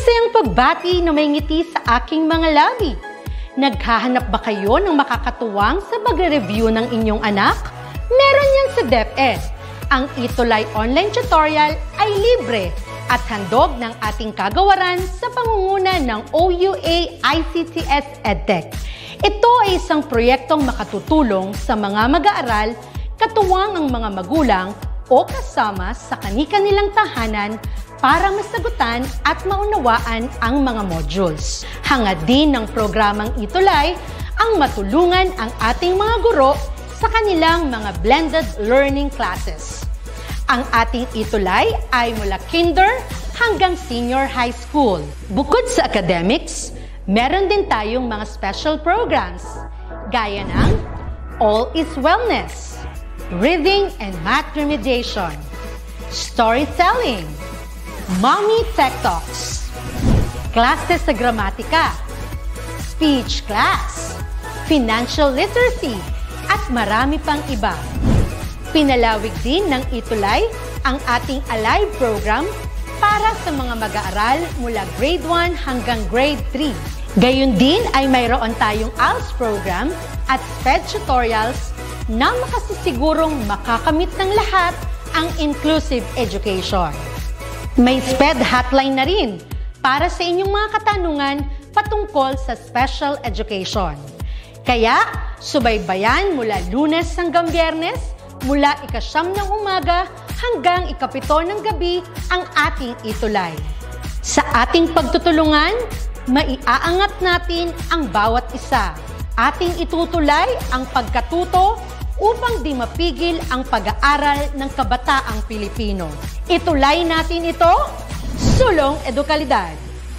Masayang pagbati na may ngiti sa aking mga labi. Naghahanap ba kayo ng makakatuwang sa pagre-review ng inyong anak? Meron yan sa DepEd. Ang Itulay online tutorial ay libre at handog ng ating kagawaran sa pangunguna ng OUA ICTS EdTech. Ito ay isang proyektong makatutulong sa mga mag-aaral, katuwang ang mga magulang o kasama sa kani-kanilang tahanan para masagutan at maunawaan ang mga modules. Hangad din ng programang Itulay ang matulungan ang ating mga guro sa kanilang mga blended learning classes. Ang ating Itulay ay mula kinder hanggang senior high school. Bukod sa academics, meron din tayong mga special programs gaya ng All is Wellness, Reading and Math Remediation, Storytelling, Mommy Tech Talks, Classes sa Gramatika, Speech Class, Financial Literacy, at marami pang iba. Pinalawig din ng Itulay ang ating Alive program para sa mga mag-aaral mula grade 1 hanggang grade 3. Gayun din ay mayroon tayong ALS program at SPED tutorials na makasisigurong makakamit ng lahat ang inclusive education. May SPED hotline na rin para sa inyong mga katanungan patungkol sa special education. Kaya, subaybayan mula Lunes hanggang Biyernes, mula 9:00 ng umaga hanggang 7:00 ng gabi ang ating Itulay. Sa ating pagtutulungan, maiaangat natin ang bawat isa. Ating itutulay ang pagkatuto upang di mapigil ang pag-aaral ng kabataang Pilipino. Itulay natin ito, sulong edukalidad.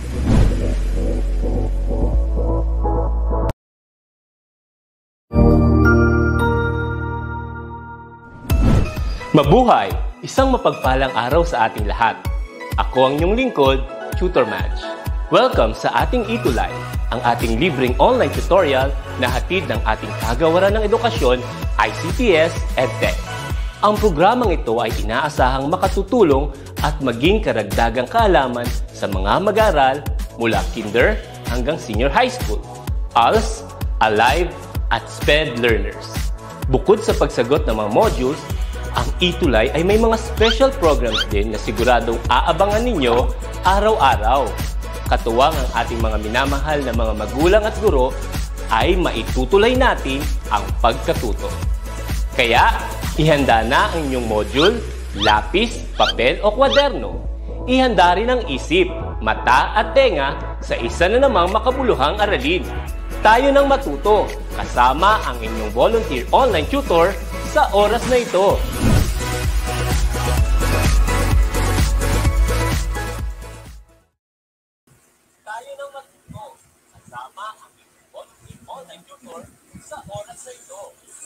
Mabuhay! Isang mapagpalang araw sa ating lahat. Ako ang inyong lingkod, Tutor Madge. Welcome sa ating Itulay, ang ating libreng online tutorial na hatid ng ating kagawaran ng edukasyon, ICTS EdTech. Ang programang ito ay inaasahang makatutulong at maging karagdagang kaalaman sa mga mag-aaral mula kinder hanggang senior high school, ALS, Alive, at SPED learners. Bukod sa pagsagot ng mga modules, ang Itulay ay may mga special programs din na siguradong aabangan ninyo araw-araw. Katuwang ang ating mga minamahal na mga magulang at guro ay maitutulay natin ang pagkatuto. Kaya, ihanda na ang inyong module, lapis, papel o kwaderno. Ihanda rin ang isip, mata at tenga sa isa na namang makabuluhang aralin. Tayo nang matuto kasama ang inyong volunteer online tutor sa oras na ito. Tayo nang matuto kasama ang inyong volunteer online tutor sa oras na ito.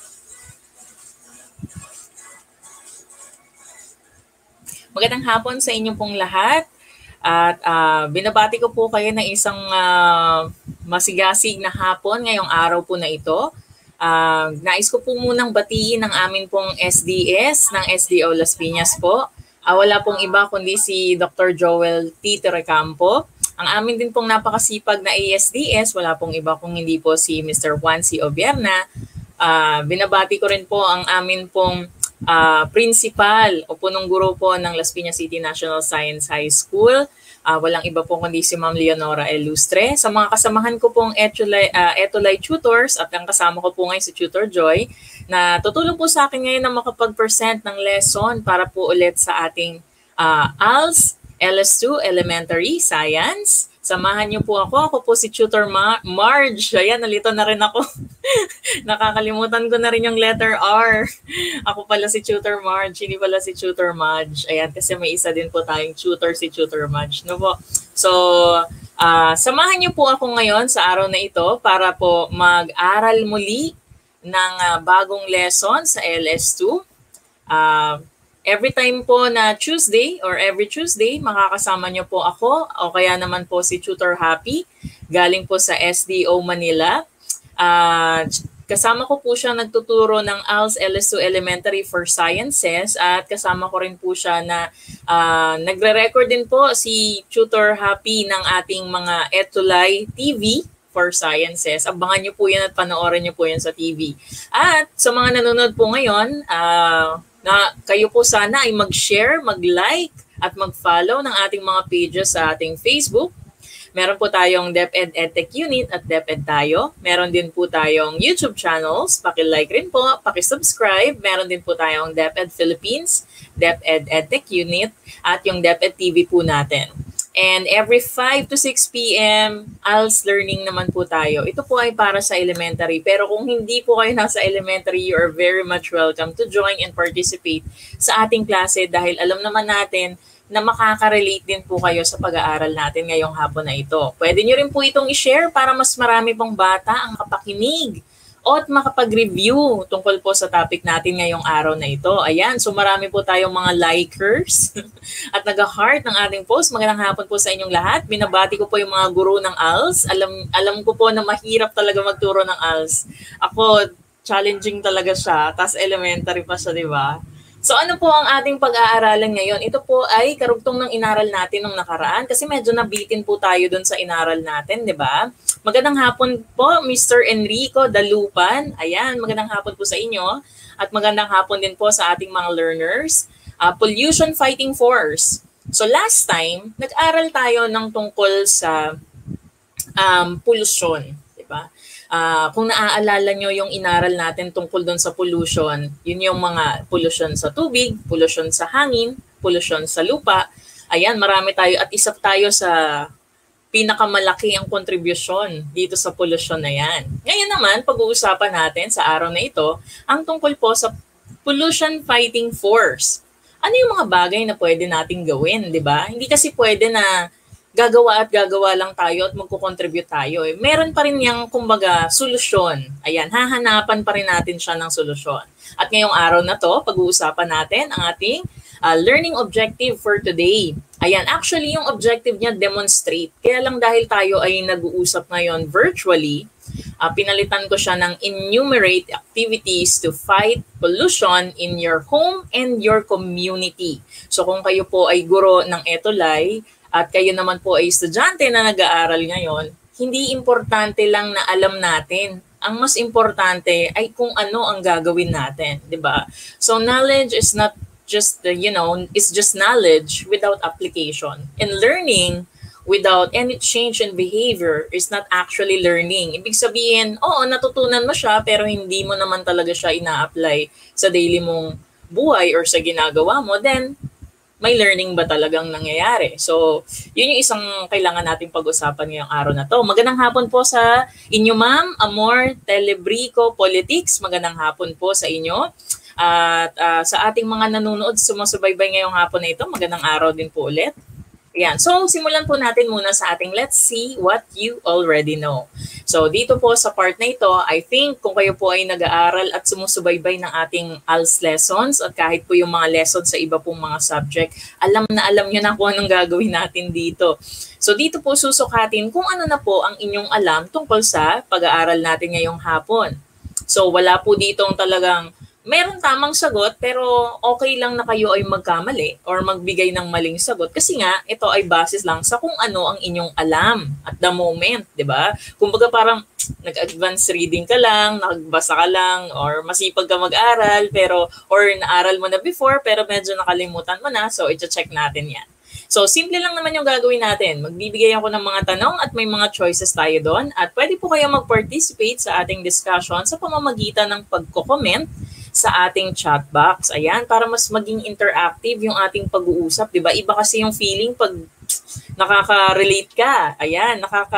Magandang hapon sa inyong pong lahat. At binabati ko po kayo ng isang masigasig na hapon ngayong araw po na ito. Nais ko po munang batiin ang amin pong SDS ng SDO Las Piñas po. Wala pong iba kundi si Dr. Joel T. Recampo. Ang amin din pong napakasipag na ASDS, wala pong iba kung hindi po si Mr. Juan C. Obierna. Binabati ko rin po ang amin pong principal o punong guro po ng Las Piñas City National Science High School. Walang iba po kundi si Ma'am Leonora Ilustre. Sa mga kasamahan ko pong Itulay tutors at ang kasama ko po ngayon si Tutor Joy na tutulong po sa akin ngayon na makapag-present ng lesson para po ulit sa ating ALS LS2 Elementary Science. Samahan niyo po ako. Ako po si Tutor Marge. Ayan, nalito na rin ako. Nakakalimutan ko na rin yung letter R. Ako pala si Tutor Marge, hindi pala si Tutor Madge. Ayan, kasi may isa din po tayong tutor, si Tutor Madge. No po? So, samahan niyo po ako ngayon sa araw na ito para po mag-aral muli ng bagong lesson sa LS2. Every time po na Tuesday or every Tuesday, makakasama niyo po ako o kaya naman po si Tutor Happy galing po sa SDO Manila. kasama ko po siya nagtuturo ng ALS LS2 Elementary for Sciences at kasama ko rin po siya na nagre-record din po si Tutor Happy ng ating mga Etulay TV for Sciences. Abangan niyo po yan at panoorin niyo po yan sa TV. At sa mga nanonood po ngayon, na kayo po sana ay mag-share, mag-like at mag-follow ng ating mga pages sa ating Facebook. Meron po tayong DepEd EdTech Unit at DepEd Tayo. Meron din po tayong YouTube channels. Paki-like rin po, paki-subscribe. Meron din po tayong DepEd Philippines, DepEd EdTech Unit, at yung DepEd TV po natin. And every 5 to 6 p.m., ALS learning naman po tayo. Ito po ay para sa elementary. Pero kung hindi po kayo nasa elementary, you are very much welcome to join and participate sa ating klase dahil alam naman natin na makaka-relate din po kayo sa pag-aaral natin ngayong hapon na ito. Pwede nyo rin po itong i-share para mas marami pong bata ang makapakinig o at makapag-review tungkol po sa topic natin ngayong araw na ito. Ayan, so marami po tayong mga likers at nag-heart ng ating post. Magandang hapon po sa inyong lahat. Binabati ko po yung mga guro ng ALS. Alam ko po na mahirap talaga magturo ng ALS. Ako, challenging talaga siya. Tas elementary pa siya, di ba? So ano po ang ating pag-aaralan ngayon? Ito po ay karugtong ng inaral natin nung nakaraan kasi medyo nabitin po tayo dun sa inaral natin, di ba? Magandang hapon po, Mr. Enrico Dalupan. Ayan, magandang hapon po sa inyo. At magandang hapon din po sa ating mga learners. Pollution Fighting Force. So last time, nag-aral tayo ng tungkol sa pollution, di ba? Kung naaalala nyo yung inaral natin tungkol doon sa pollution, yun yung mga pollution sa tubig, pollution sa hangin, pollution sa lupa. Ayan, marami tayo at isa tayo sa pinakamalaki ang kontribusyon dito sa pollution na yan. Ngayon naman, pag-uusapan natin sa araw na ito, ang tungkol po sa pollution fighting force. Ano yung mga bagay na pwede nating gawin, di ba? Hindi kasi pwede na gagawa at gagawa lang tayo at magkukontribute tayo. Meron pa rin yung, kumbaga, solusyon. Ayan, hahanapan pa rin natin siya ng solusyon. At ngayong araw na to, pag-uusapan natin ang ating learning objective for today. Ayan, actually, yung objective niya, demonstrate. Kaya lang dahil tayo ay nag-uusap ngayon virtually, pinalitan ko siya ng enumerate activities to fight pollution in your home and your community. So kung kayo po ay guro ng Etulay, at kayo naman po ay estudyante na nag-aaral ngayon, hindi importante lang na alam natin. Ang mas importante ay kung ano ang gagawin natin, di ba? So knowledge is not just, it's just knowledge without application. And learning without any change in behavior is not actually learning. Ibig sabihin, oo, natutunan mo siya, pero hindi mo naman talaga siya ina-apply sa daily mong buhay or sa ginagawa mo, then may learning ba talagang nangyayari? So, yun yung isang kailangan nating pag-usapan ngayong araw na to. Magandang hapon po sa inyo, Ma'am Amor Telebrico Politics. Magandang hapon po sa inyo. At sa ating mga nanonood, sumusubaybay ngayong hapon na ito, magandang araw din po ulit. Ayan. So, simulan po natin muna sa ating let's see what you already know. So, dito po sa part na ito, I think kung kayo po ay nag-aaral at sumusubaybay ng ating ALS lessons at kahit po yung mga lessons sa iba pong mga subject, alam nyo na kung anong gagawin natin dito. So, dito po susukatin kung ano na po ang inyong alam tungkol sa pag-aaral natin ngayong hapon. So, wala po ditong talagang meron tamang sagot pero okay lang na kayo ay magkamali or magbigay ng maling sagot kasi nga ito ay basis lang sa kung ano ang inyong alam at the moment, 'di ba? Kumbaga parang nag-advance reading ka lang, nagbasa ka lang or masipag ka mag-aral pero or naaral mo na before pero medyo nakalimutan mo na, so i-check natin 'yan. So, simple lang naman yung gagawin natin. Magbibigay ako ng mga tanong at may mga choices tayo doon at pwede po kayo mag-participate sa ating discussion sa pamamagitan ng pagko-comment sa ating chat box. Ayan, para mas maging interactive yung ating pag-uusap, 'di ba? Iba kasi yung feeling pag nakaka-relate ka. Ayan,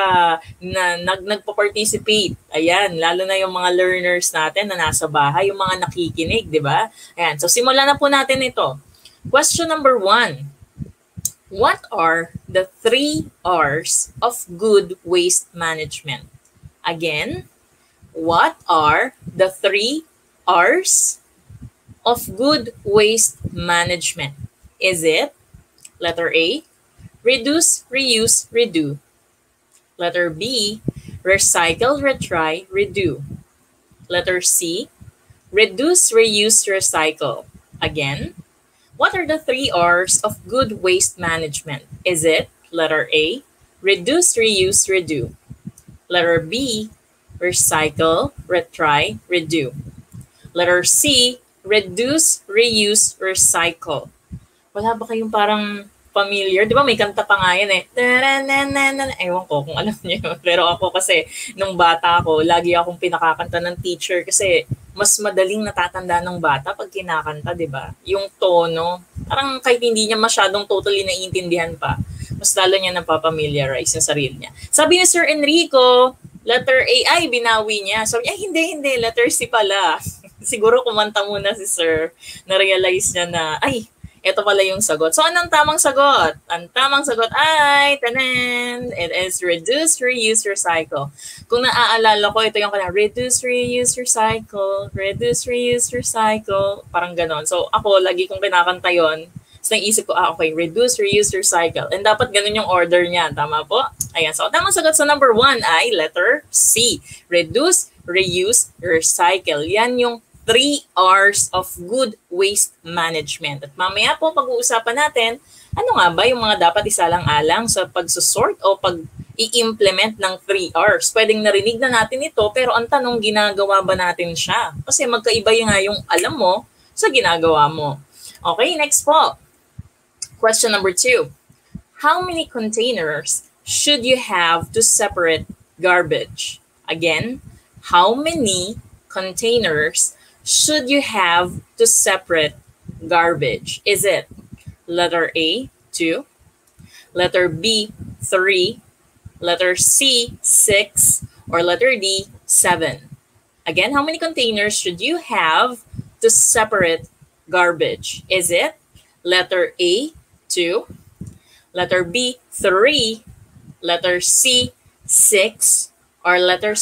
nagpo-participate. Ayan, lalo na yung mga learners natin na nasa bahay, yung mga nakikinig, 'di ba? Ayan, so simulan na po natin ito. Question number 1. What are the 3 R's of good waste management? Again, what are the 3 R's of good waste management? Is it letter A, reduce, reuse, redo? Letter B, recycle, retry, redo? Letter C, reduce, reuse, recycle. Again, what are the 3 R's of good waste management? Is it letter A, reduce, reuse, redo? Letter B, recycle, retry, redo. Letter C, reduce, reuse, recycle. Wala ba kayong parang familiar? Di ba may kanta pa nga yan eh. Ewan ko kung alam niyo. Pero ako kasi, nung bata ako, lagi akong pinakakanta ng teacher kasi mas madaling natatanda ng bata pag kinakanta, di ba? Yung tono, parang kahit hindi niya masyadong totally naiintindihan pa, mas lalo niya napapamiliarize yung sarili niya. Sabi ni Sir Enrico, letter A, ay, binawi niya. Sabi niya, hindi, letter C pala. Siguro kumanta muna si Sir, na-realize niya na, ay, ito pala yung sagot. So, anong tamang sagot? Ang tamang sagot ay, tanan, it is reduce, reuse, recycle. Kung naaalala ko, ito yung kanina, reduce, reuse, recycle, reduce, reuse, recycle, parang ganon. So, ako, lagi kong kinakanta yun. So, naisip ko, okay, reduce, reuse, recycle. And dapat ganon yung order niya. Tama po? Ayan. So, tamang sagot sa number 1 ay letter C. Reduce, reuse, recycle. Yan yung 3 R's of good waste management. At mamaya po pag-uusapan natin, ano nga ba yung mga dapat isalang-alang sa pagsusort o pag-i-implement ng 3 R's. Pwedeng narinig na natin ito, pero ang tanong, ginagawa ba natin siya? Kasi magkaiba nga yung alam mo sa ginagawa mo. Okay, next po. Question number 2. How many containers should you have to separate garbage? Again, how many containers should you have to separate garbage? Is it letter A, 2, letter B, 3, letter C, 6, or letter D, 7? Again, how many containers should you have to separate garbage? Is it letter A, 2, letter B, 3, letter C, 6, or letter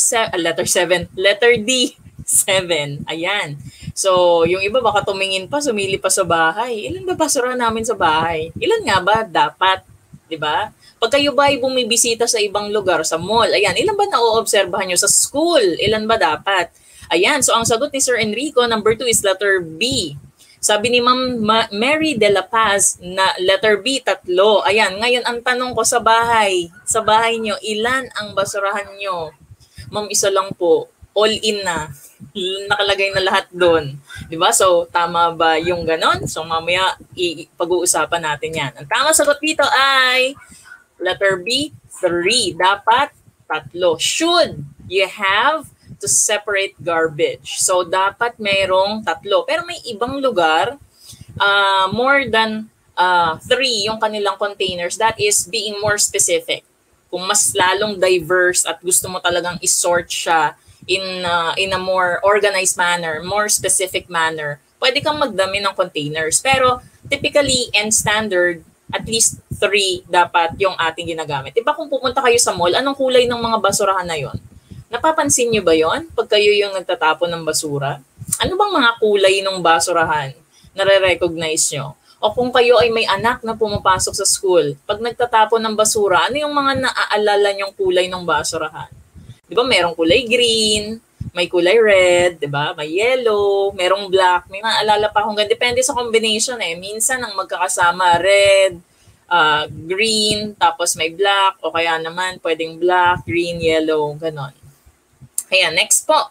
D, 7. Ayan. So, yung iba baka tumingin pa, sumili pa sa bahay. Ilan ba basura namin sa bahay? Ilan nga ba dapat? Diba? Pag kayo ba ay bumibisita sa ibang lugar, sa mall, ayan, ilan ba na-oobserbahan nyo sa school? Ilan ba dapat? Ayan. So, ang sagot ni Sir Enrico, number 2 is letter B. Sabi ni Ma'am Mary de la Paz na letter B, 3. Ayan. Ngayon, ang tanong ko sa bahay nyo, ilan ang basurahan nyo? Ma'am, isa lang po. All in na. Nakalagay na lahat doon. Diba? So, tama ba yung ganon? So, mamaya pag-uusapan natin yan. Ang tamang sagot dito ay letter B, 3. Dapat 3. Should you have to separate garbage. So, dapat mayroong 3. Pero may ibang lugar, more than 3 yung kanilang containers. That is being more specific. Kung mas lalong diverse at gusto mo talagang isort siya in a more organized manner, more specific manner, pwede kang magdami ng containers. Pero typically and standard, at least 3 dapat yung ating ginagamit. Diba kung pupunta kayo sa mall, anong kulay ng mga basurahan na yon? Napapansin nyo ba yon pag kayo yung nagtatapon ng basura? Ano bang mga kulay ng basurahan? Nare-recognize nyo? O kung kayo ay may anak na pumapasok sa school, pag nagtatapon ng basura, ano yung mga naaalala nyong kulay ng basurahan? Di ba merong kulay green, may kulay red, di ba? May yellow, merong black. May maalala pa akong depende sa combination eh. Minsan ang magkakasama red, green, tapos may black, o kaya naman pwedeng black, green, yellow, ganon. Kaya next po.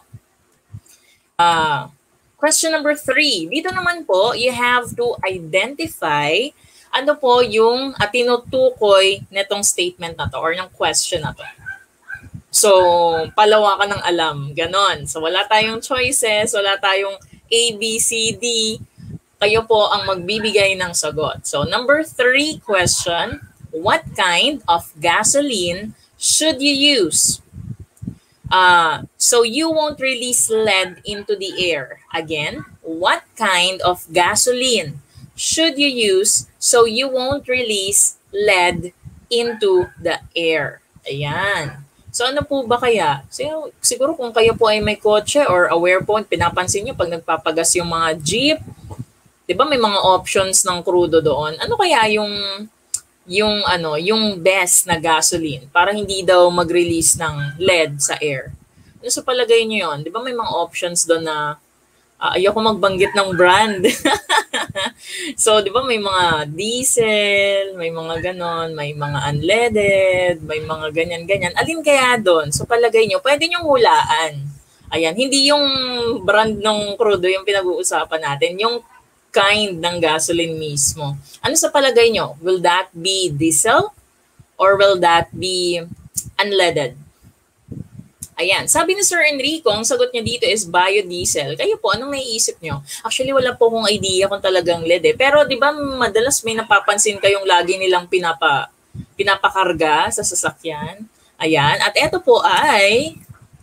Question number 3. Dito naman po, you have to identify ano po yung tinutukoy netong statement na to or ng question na to. So, palawakan ng alam. Ganon. So, wala tayong choices, wala tayong A, B, C, D. Kayo po ang magbibigay ng sagot. So, number 3 question, what kind of gasoline should you use? So, you won't release lead into the air. Again, what kind of gasoline should you use so you won't release lead into the air? Ayan. So ano po ba kaya? Siguro kung kayo po ay may kotse or aware po, pinapansin nyo pag nagpapagas yung mga jeep, di ba may mga options ng krudo doon? Ano kaya yung best na gasoline para hindi daw mag-release ng lead sa air? Ano sa palagay nyo yun? Di ba may mga options doon na ayoko magbanggit ng brand. So, di ba may mga diesel, may mga ganon, may mga unleaded, may mga ganyan-ganyan. Alin kaya doon? So, palagay nyo, pwede nyong hulaan. Ayan, hindi yung brand ng crudo yung pinag-uusapan natin, yung kind ng gasoline mismo. Ano sa palagay nyo? Will that be diesel or will that be unleaded? Ayan, sabi ni Sir Enrico, ang sagot niya dito is biodiesel. Kayo po, anong naiisip nyo? Actually, wala po akong idea kung talagang lead eh. Pero di ba madalas may napapansin kayong lagi nilang pinapakarga sa sasakyan? Ayan, at ito po ay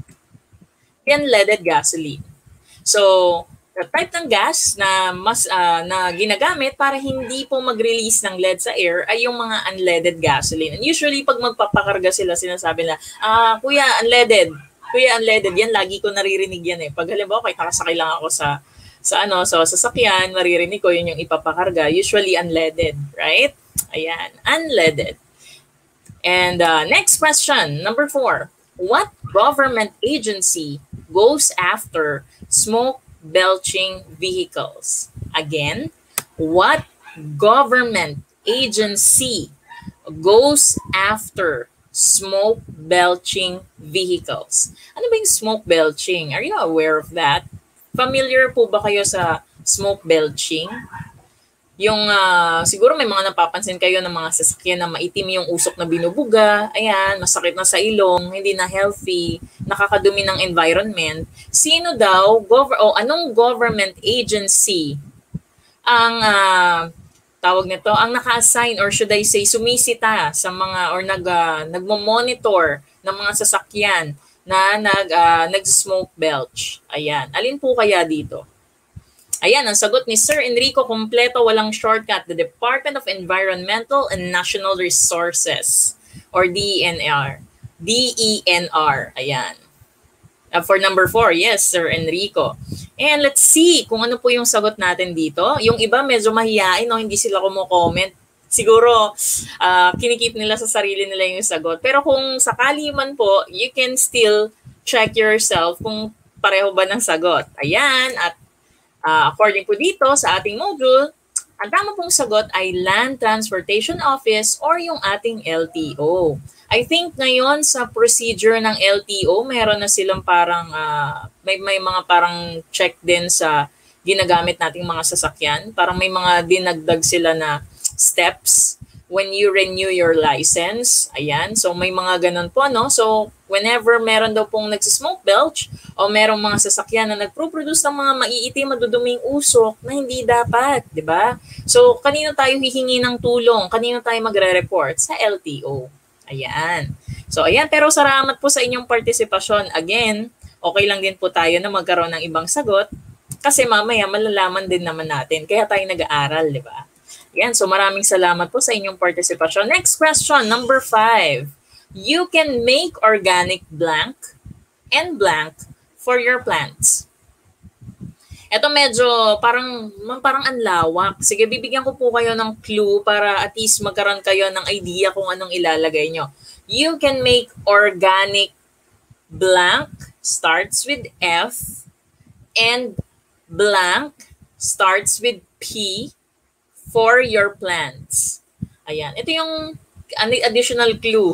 unleaded gasoline. So, the type ng gas na na ginagamit para hindi po mag-release ng lead sa air ay yung mga unleaded gasoline. And usually pag magpapakarga sila, sinasabi nila, kuya, unleaded. Kuya, unleaded. Yan, lagi ko naririnig yan eh. Pag halimbawa, kahit nakasakay lang ako sa sasakyan, maririnig ko yun yung ipapakarga. Usually unleaded, right? Ayan, unleaded. And next question, number 4. What government agency goes after smoke belching vehicles? Again, what government agency goes after smoke belching vehicles? Ano ba yung smoke belching? Are you aware of that? Familiar po ba kayo sa smoke belching? Yung siguro may mga napapansin kayo ng mga sasakyan na maitim yung usok na binubuga, ayan, masakit na sa ilong, hindi na healthy, nakakadumi ng environment. Sino daw, anong government agency ang tawag nito, ang naka-assign or should I say sumisita sa mga or nagmo-monitor ng mga sasakyan na nag-smoke belch? Ayan, alin po kaya dito? Ayan, ang sagot ni Sir Enrico, kompleto, walang shortcut. The Department of Environmental and National Resources or DENR. DENR. Ayan. For number 4, yes, Sir Enrico. And let's see kung ano po yung sagot natin dito. Yung iba medyo mahihain, no? Hindi sila kumo-comment. Siguro, kinikip nila sa sarili nila yung sagot. Pero kung sakali man po, you can still check yourself kung pareho ba ng sagot. Ayan, at according po dito sa ating module, ang tama pong sagot ay Land Transportation Office or yung ating LTO. I think ngayon sa procedure ng LTO, meron na silang parang, may mga parang check din sa ginagamit nating mga sasakyan. Parang may mga dinagdag sila na steps when you renew your license. Ayan, so may mga ganun po, no? So, whenever meron daw pong nagsismoke belch o merong mga sasakyan na nagpo-produce ng mga maiitim, maduduming usok na hindi dapat, di ba? So, kanino tayo hihingi ng tulong? Kanino tayo magre-report? Sa LTO. Ayan. So, ayan. Pero salamat po sa inyong partisipasyon. Again, okay lang din po tayo na magkaroon ng ibang sagot kasi mamaya malalaman din naman natin. Kaya tayo nag-aaral, di ba? Ayan. So, maraming salamat po sa inyong partisipasyon. Next question, number 5. You can make organic blank and blank for your plants. Ito medyo parang ang lawak. Sige, bibigyan ko po kayo ng clue para at least magkaroon kayo ng idea kung anong ilalagay nyo. You can make organic blank starts with F and blank starts with P for your plants. Ayan. Ito yung additional clue.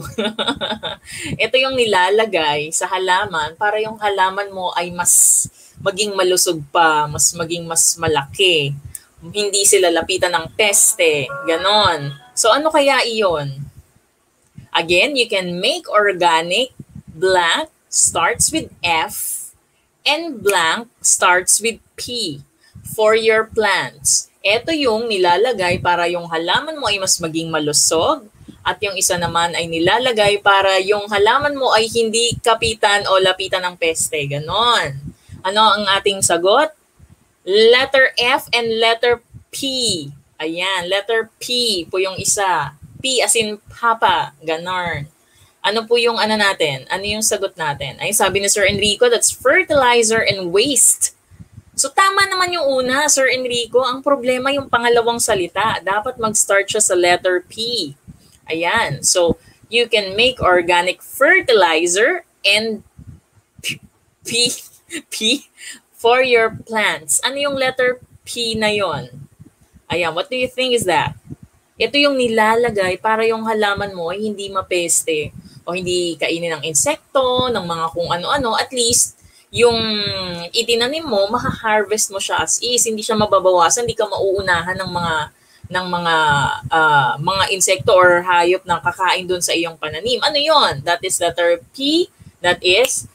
Ito yung nilalagay sa halaman para yung halaman mo ay mas maging malusog pa, maging mas malaki. Hindi sila lapitan ng peste. Ganon. So ano kaya iyon? Again, you can make organic blank starts with F and blank starts with P for your plants. Ito yung nilalagay para yung halaman mo ay mas maging malusog. At yung isa naman ay nilalagay para yung halaman mo ay hindi kapitan o lapitan ng peste. Ganon. Ano ang ating sagot? Letter F and letter P. Ayan, letter P po yung isa. P as in Papa. Ganon. Ano po yung ano natin? Ano yung sagot natin? Ay, sabi ni Sir Enrico, that's fertilizer and waste. So tama naman yung una, Sir Enrico. Ang problema yung pangalawang salita. Dapat mag-start siya sa letter P. Ayan. So, you can make organic fertilizer and P, P for your plants. Ano yung letter P na yon? Ayan, what do you think is that? Ito yung nilalagay para yung halaman mo ay hindi mapeste o hindi kainin ng insekto, ng mga kung ano-ano. At least, yung itinanim mo, maka-harvest mo siya as is. Hindi siya mababawasan, hindi ka mauunahan ng mga insekto or hayop na kakain doon sa iyong pananim. Ano yon? That is letter P. That is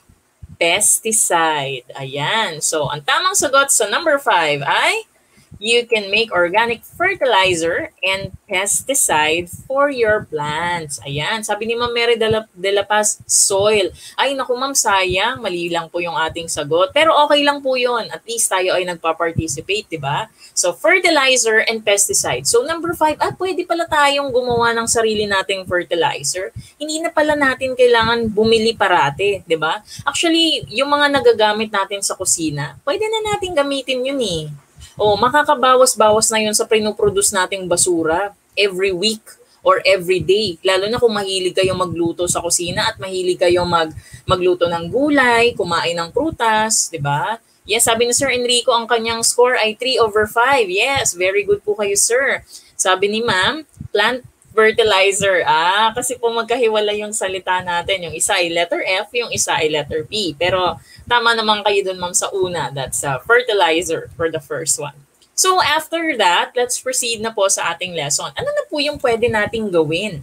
pesticide. Ayan. So, ang tamang sagot sa number 5 ay you can make organic fertilizer and pesticide for your plants. Ayan. Sabi ni Ma'am Mary de la Paz, soil. Ay, naku ma'am, sayang. Mali lang po yung ating sagot. Pero okay lang po yun. At least tayo ay nagpa-participate, di ba? So, fertilizer and pesticide. So, number 5, pwede pala tayong gumawa ng sarili nating fertilizer. Hindi na pala natin kailangan bumili parate, di ba? Actually, yung mga nagagamit natin sa kusina, pwede na natin gamitin yun eh. O, makakabawas-bawas na yun sa pinoproduce nating basura every week or every day. Lalo na kung mahilig kayong magluto sa kusina at mahilig kayong magluto ng gulay, kumain ng prutas, di ba? Yes, sabi ni Sir Enrico, ang kanyang score ay 3/5. Yes, very good po kayo, sir. Sabi ni Ma'am, plant fertilizer. Kasi po magkahiwala yung salita natin. Yung isa ay letter F, yung isa ay letter P. Pero tama naman kayo dun, ma'am, sa una. That's fertilizer for the first one. So after that, let's proceed na po sa ating lesson. Ano na po yung pwede nating gawin?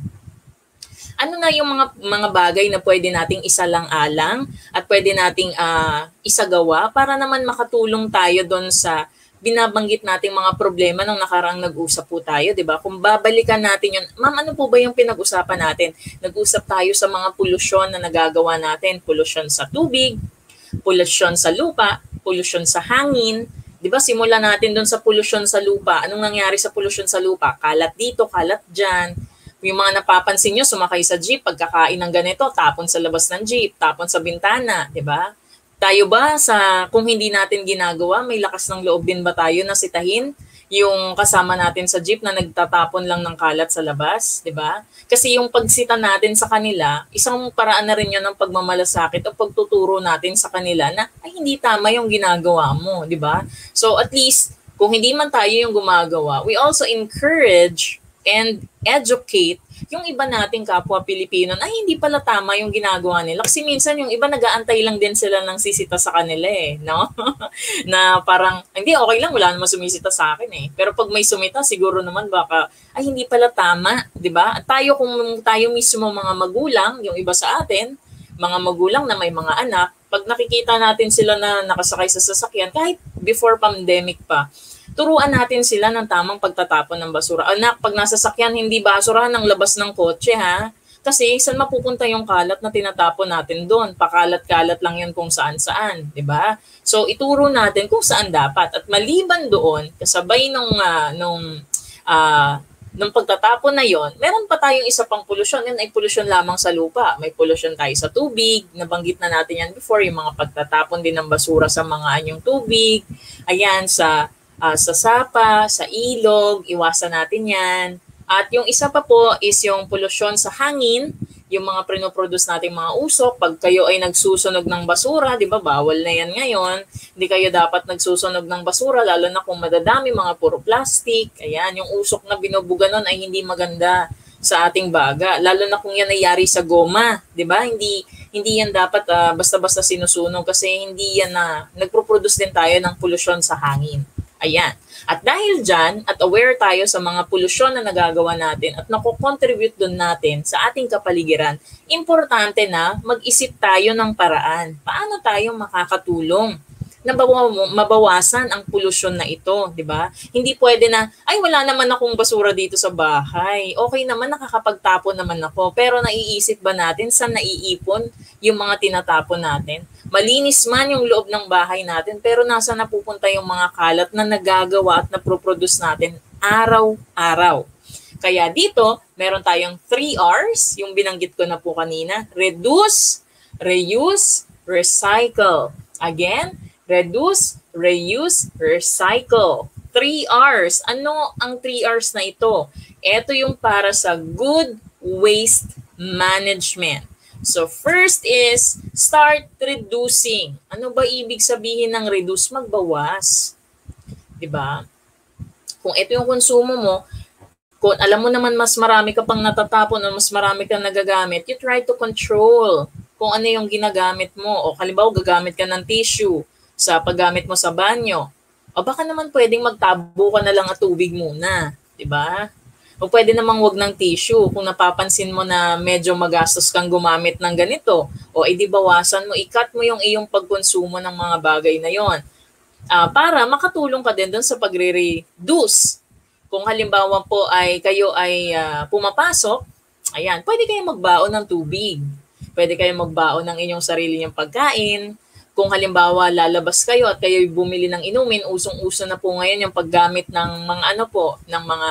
Ano na yung mga bagay na pwede nating isalang-alang at pwede nating isagawa para naman makatulong tayo doon sa binabanggit nating mga problema nung nakaraang nag-usap po tayo, di ba? Kung babalikan natin yun, ma'am, ano po ba yung pinag-usapan natin? Nag-usap tayo sa mga polusyon na nagagawa natin. Polusyon sa tubig, polusyon sa lupa, polusyon sa hangin. Di ba? Simulan natin doon sa polusyon sa lupa. Anong nangyari sa polusyon sa lupa? Kalat dito, kalat dyan. Yung mga napapansin nyo, sumakay sa jeep, pagkakain ng ganito, tapon sa labas ng jeep, tapon sa bintana, di ba? Tayo ba kung hindi natin ginagawa, may lakas ng loob din ba tayo na sitahin yung kasama natin sa jeep na nagtatapon lang ng kalat sa labas, di ba? Kasi yung pagsita natin sa kanila, isang paraan na rin yun ng pagmamalasakit o pagtuturo natin sa kanila na ay hindi tama yung ginagawa mo, di ba? So at least, kung hindi man tayo yung gumagawa, we also encourage and educate yung iba nating kapwa Pilipino na hindi pala tama yung ginagawa nila. Kasi minsan yung iba nag-aantay lang din sila ng sisita sa kanila no? Na parang, hindi, okay lang, wala naman sumisita sa akin Pero pag may sumita, siguro naman baka, hindi pala tama, di ba? At tayo, kung tayo mismo mga magulang, yung iba sa atin, mga magulang na may mga anak, pag nakikita natin sila na nakasakay sa sasakyan, kahit before pandemic pa, turuan natin sila ng tamang pagtatapon ng basura. Anak, pag nasa sakyan, hindi basurahan ng labas ng kotse, ha? Kasi saan mapupunta yung kalat na tinatapon natin doon? Pakalat-kalat lang yun kung saan-saan, di ba? So, ituro natin kung saan dapat. At maliban doon, kasabay nung pagtatapon na yon, meron pa tayong isa pang polusyon. Yan ay polusyon lamang sa lupa. May polusyon tayo sa tubig. Nabanggit na natin yan before, yung mga pagtatapon din ng basura sa mga anyong tubig. Ayan, sa sapa, sa ilog, iwasan natin yan. At yung isa pa po is yung polusyon sa hangin, yung mga pinoproduce nating mga usok. Pag kayo ay nagsusunog ng basura, di ba, bawal na yan ngayon. Hindi kayo dapat nagsusunog ng basura, lalo na kung madadami mga puro plastic. Ayan, yung usok na binubuga nun ay hindi maganda sa ating baga. Lalo na kung yan ay yari sa goma, di ba? Hindi yan dapat basta-basta sinusunog kasi hindi yan nagproproduce din tayo ng polusyon sa hangin. Ayan. At dahil dyan, at aware tayo sa mga polusyon na nagagawa natin at nakocontribute doon natin sa ating kapaligiran, importante na mag-isip tayo ng paraan. Paano tayo makakatulong na mabawasan ang polusyon na ito, di ba? Hindi pwede na, ay wala naman akong basura dito sa bahay. Okay naman, nakakapagtapon naman ako. Pero naiisip ba natin saan naiipon yung mga tinatapon natin? Malinis man yung loob ng bahay natin, pero nasa napupunta yung mga kalat na nagagawa at naproproduce natin araw-araw. Kaya dito, meron tayong 3 R's, yung binanggit ko na po kanina. Reduce, reuse, recycle. Again, reduce, reuse, recycle. 3 R's. Ano ang 3 R's na ito? Ito yung para sa good waste management. So first is start reducing. Ano ba ibig sabihin ng reduce? Magbawas. 'Di ba? Kung ito yung konsumo mo, kung alam mo naman mas marami ka pang natatapon o mas marami kang nagagamit, you try to control kung ano yung ginagamit mo. O halimbawa, gagamit ka ng tissue sa paggamit mo sa banyo. O baka naman pwedeng magtabo ka na lang at tubig muna. 'Di ba? O pwede namang wag ng tissue kung napapansin mo na medyo magastos kang gumamit ng ganito. O edi bawasan mo, i-cut mo yung iyong pagkonsumo ng mga bagay na yon. Para makatulong ka din doon sa pagre-reduce. Kung halimbawa po ay kayo ay pumapasok, ayan, pwede kayong magbaon ng tubig. Pwede kayong magbaon ng inyong sarili niyong pagkain. Kung halimbawa lalabas kayo at kayo bumili ng inumin, usong-uso na po ngayon yung paggamit ng mga ng mga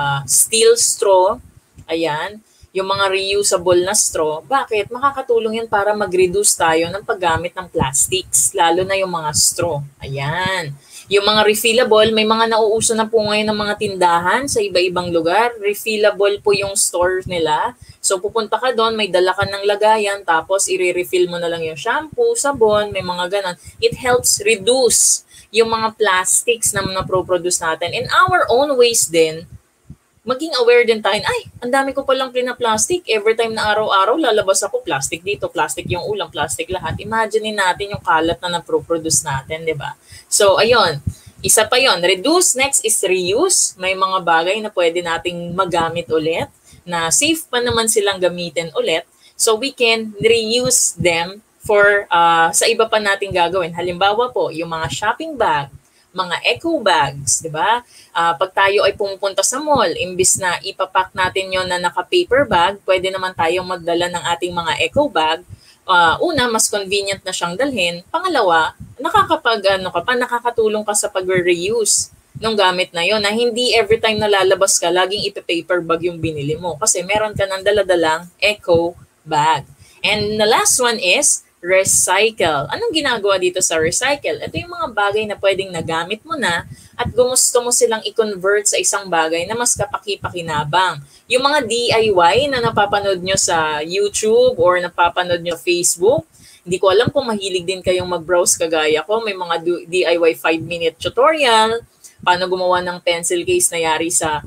steel straw. Ayan, yung mga reusable na straw. Bakit? Makakatulong yan para mag-reduce tayo ng paggamit ng plastics, lalo na yung mga straw. Ayan. Yung mga refillable, may mga nauuso na po ngayon ng mga tindahan sa iba-ibang lugar. Refillable po yung store nila. So pupunta ka doon, may dala ka ng lagayan, tapos i-refill mo na lang yung shampoo, sabon, may mga ganon. It helps reduce yung mga plastics na naproproduce natin. In our own ways din, maging aware din tayo, ay, ang dami ko palang plastic. Every time na araw-araw, lalabas ako, plastic dito, plastic yung ulam, plastic lahat. Imagine natin yung kalat na naproproduce natin, di ba? So, ayun. Isa pa yon, reduce. Next is reuse. May mga bagay na pwede nating magamit ulit, na safe pa naman silang gamitin ulit. So, we can reuse them for sa iba pa nating gagawin. Halimbawa po, yung mga shopping bag, mga eco bags, di ba? Pag tayo ay pumupunta sa mall, imbis na ipapack natin yon na naka-paper bag, pwede naman tayong magdala ng ating mga eco bag. Una, mas convenient na siyang dalhin. Pangalawa, nakakatulong ka sa pag-reuse ng gamit na yon, na hindi every time na lalabas ka, laging ipa-paper bag yung binili mo kasi meron ka ng daladalang eco bag. And the last one is recycle. Anong ginagawa dito sa recycle? Ito yung mga bagay na pwedeng nagamit mo na at gusto mo silang i-convert sa isang bagay na mas kapaki-pakinabang. Yung mga DIY na napapanood nyo sa YouTube or napapanood nyo sa Facebook, hindi ko alam kung mahilig din kayong mag-browse kagaya ko. May mga DIY 5-minute tutorial, paano gumawa ng pencil case na yari sa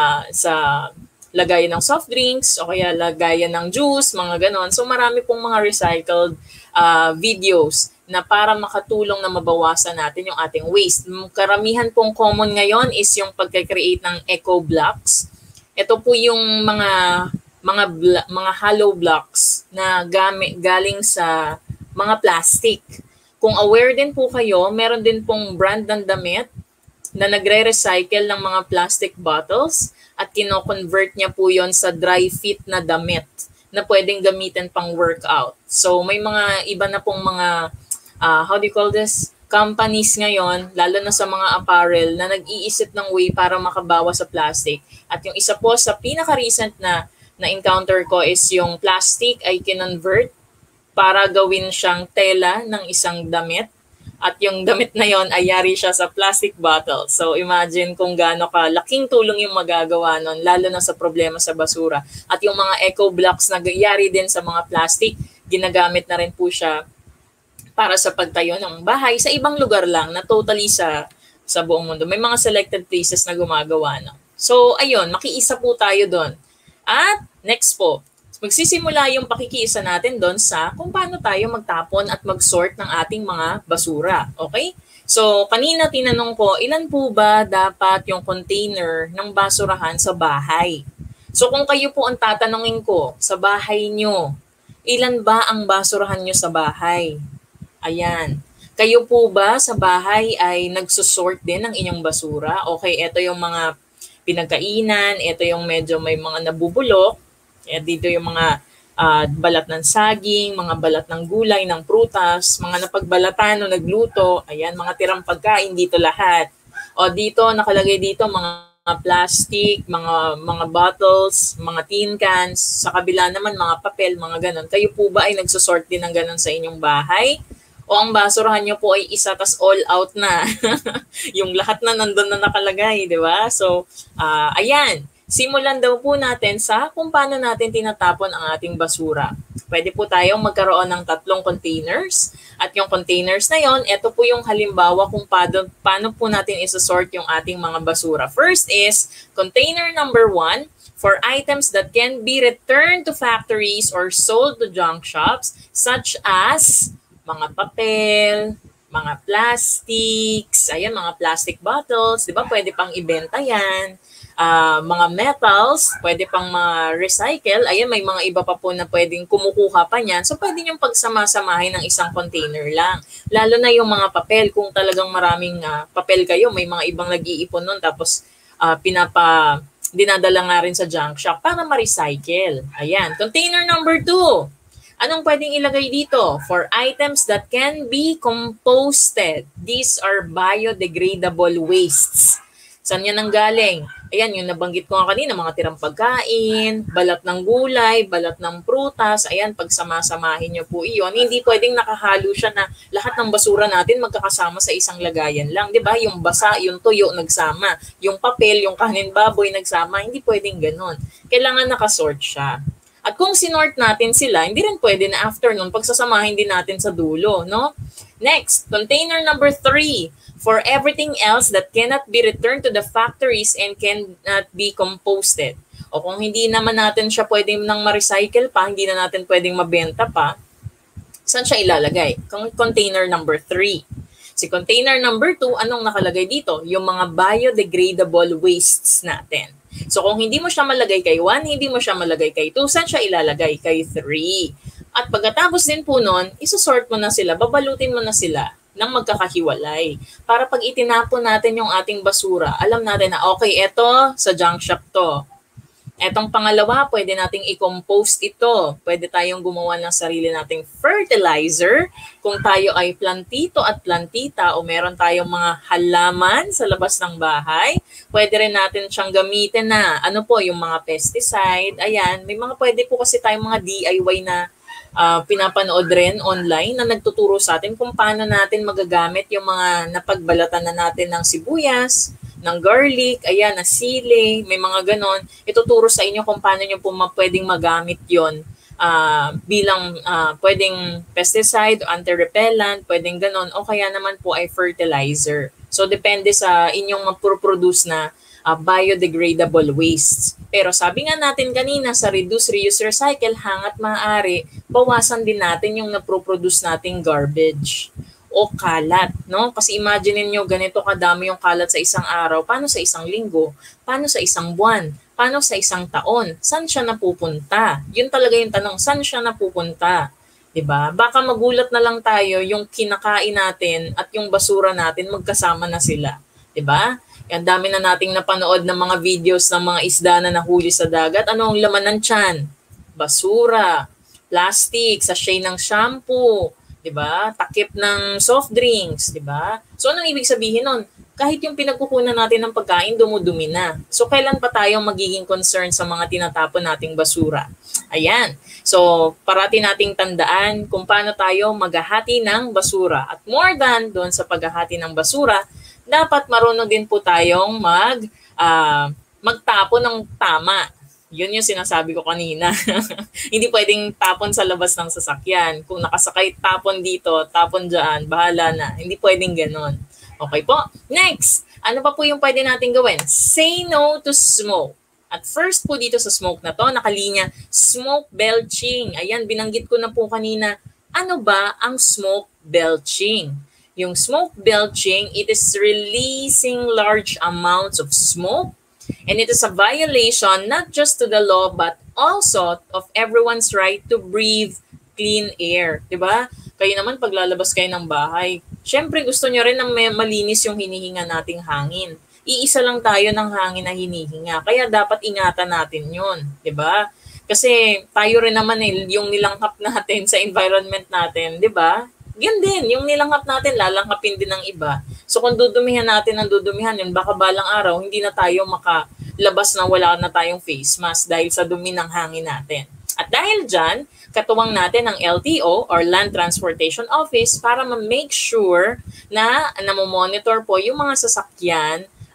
lagayan ng soft drinks o kaya lagayan ng juice, mga ganon. So marami pong mga recycled videos na para makatulong na mabawasan natin yung ating waste. Karamihan pong common ngayon is yung pagka-create ng eco blocks. Ito po yung mga hollow blocks na galing sa mga plastic. Kung aware din po kayo, meron din pong brand ng damit na nagre-recycle ng mga plastic bottles at kino-convert niya po yon sa dry fit na damit na pwedeng gamitin pang workout. So may mga iba na pong mga, companies ngayon, lalo na sa mga apparel, na nag-iisip ng way para makabawas sa plastic. At yung isa po sa pinaka-recent na encounter ko is yung plastic ay kinonvert para gawin siyang tela ng isang damit. At yung damit na yon ay yari siya sa plastic bottle. So imagine kung gaano kalaking tulong yung magagawa nun, lalo na sa problema sa basura. At yung mga eco blocks na yari din sa mga plastic, ginagamit na rin po siya para sa pagtayo ng bahay sa ibang lugar lang, na totally sa buong mundo. May mga selected places na gumagawa na. So ayun, makiisa po tayo doon. At next po, magsisimula yung pakikiisa natin doon sa kung paano tayo magtapon at mag-sort ng ating mga basura. Okay? So, kanina tinanong ko, ilan po ba dapat yung container ng basurahan sa bahay? So, kung kayo po ang tatanungin ko sa bahay nyo, ilan ba ang basurahan nyo sa bahay? Ayan. Kayo po ba sa bahay ay nagsusort din ng inyong basura? Okay, ito yung mga pinagkainan, ito yung medyo may mga nabubulok, dito yung mga balat ng saging, mga balat ng gulay, ng prutas, mga napagbalatan o nagluto, ayan, mga tirang pagkain, dito lahat. O dito, nakalagay dito mga plastic, mga bottles, mga tin cans, sa kabila naman mga papel, mga ganon. Kayo po ba ay nagsusort din ng ganon sa inyong bahay? O ang basurahan nyo po ay isa tas all out na? Yung lahat na nandun na nakalagay, di ba? So, ayan. Simulan daw po natin sa kung paano natin tinatapon ang ating basura. Pwede po tayong magkaroon ng 3 containers. At yung containers na yon, ito po yung halimbawa kung paano po natin isosort yung ating mga basura. First is container number 1 for items that can be returned to factories or sold to junk shops such as mga papel, mga plastics, ayan, mga plastic bottles, di ba? Pwede pang ibenta yan. Mga metals, pwede pang ma-recycle. Ayan, may mga iba pa po na pwedeng kumukuha pa niyan. So, pwede niyong pagsama-samahin ng isang container lang. Lalo na yung mga papel, kung talagang maraming papel kayo, may mga ibang nag-iipon nun, tapos dinadala nga rin sa junk shop para ma-recycle. Ayan, container number 2. Anong pwedeng ilagay dito? For items that can be composted. These are biodegradable wastes. Saan yan ang galing? Ayan, yung nabanggit ko nga kanina, mga tirang pagkain, balat ng gulay, balat ng prutas, ayan, pagsama-samahin nyo po iyon. Hindi pwedeng nakahalo siya na lahat ng basura natin magkakasama sa isang lagayan lang. Diba? Yung basa, yung tuyo, nagsama. Yung papel, yung kanin baboy, nagsama. Hindi pwedeng ganun. Kailangan nakasort siya. At kung sinort natin sila, hindi rin pwede na after nun, pagsasamahin din natin sa dulo, no? Next, container number 3. For everything else that cannot be returned to the factories and cannot be composted. O kung hindi naman natin siya pwedeng nang ma-recycle pa, hindi na natin pwedeng mabenta pa, saan siya ilalagay? Container number 3. Si container number 2, anong nakalagay dito? Yung mga biodegradable wastes natin. So kung hindi mo siya malagay kay 1, hindi mo siya malagay kay 2, saan siya ilalagay? Kay 3. At pagkatapos din po nun, isosort mo na sila, babalutin mo na sila ng magkakahiwalay. Para pag itinapon natin yung ating basura, alam natin na okay, eto sa junk shop to. Etong pangalawa, pwede nating i-compost ito. Pwede tayong gumawa ng sarili nating fertilizer. Kung tayo ay plantito at plantita o meron tayong mga halaman sa labas ng bahay, pwede rin natin siyang gamitin na ano po, yung mga pesticide. Ayan, may mga pwede po kasi tayong mga DIY na pinapanood rin online na nagtuturo sa atin kung paano natin magagamit yung mga napagbalatan na natin ng sibuyas, ng garlic, ayan, na sili, may mga ganon. Ituturo sa inyo kung paano nyo po pwedeng magamit yon bilang pwedeng pesticide, anti-repellent, pwedeng ganon, o kaya naman po ay fertilizer. So, depende sa inyong mag-produce na biodegradable wastes. Pero sabi nga natin kanina sa reduce, reuse, recycle, hanggat maaari, bawasan din natin yung naproproduce nating garbage o kalat, no? Kasi imagine niyo ganito kadami yung kalat sa isang araw, paano sa isang linggo, paano sa isang buwan, paano sa isang taon, saan siya napupunta? Yun talaga yung tanong, saan siya napupunta? 'Di ba? Baka magulat na lang tayo yung kinakain natin at yung basura natin magkasama na sila, 'di ba? Ang dami na nating napanood ng mga videos ng mga isda na nahuli sa dagat. Ano ang laman ng tiyan? Basura, plastic, sachet ng shampoo, 'di ba? Takip ng soft drinks, 'di ba? So anong ibig sabihin nun? Kahit yung pinagkukunan natin ng pagkain, dumudumi na. So kailan pa tayo magiging concerned sa mga tinatapon nating basura? Ayan. So parati nating tandaan kung paano tayo maghahati ng basura. At more than doon sa paghahati ng basura, dapat marunong din po tayong magtapon ng tama. Yun yung sinasabi ko kanina. Hindi pwedeng tapon sa labas ng sasakyan. Kung nakasakay, tapon dito, tapon dyan, bahala na. Hindi pwedeng ganon. Okay po? Next, ano pa po yung pwede natin gawin? Say no to smoke. At first po dito sa smoke na to, nakalinya, smoke belching. Ayan, binanggit ko na po kanina. Ano ba ang smoke belching? Yung smoke belching, it is releasing large amounts of smoke. And it is a violation not just to the law but also of everyone's right to breathe clean air. Diba? Kayo naman paglalabas kayo ng bahay, syempre gusto nyo rin na malinis yung hinihinga nating hangin. Iisa lang tayo ng hangin na hinihinga. Kaya dapat ingatan natin yun. Diba? Kasi tayo rin naman yung nilanghap natin sa environment natin. Diba? Yan din, yung nilanghap natin, lalanghapin din ng iba. So kung dudumihan natin ng dudumihan yun, baka balang araw, hindi na tayo makalabas na wala na tayong face mask dahil sa dumi ng hangin natin. At dahil dyan, katuwang natin ang LTO or Land Transportation Office para ma-make sure na namomonitor po yung mga sasakyan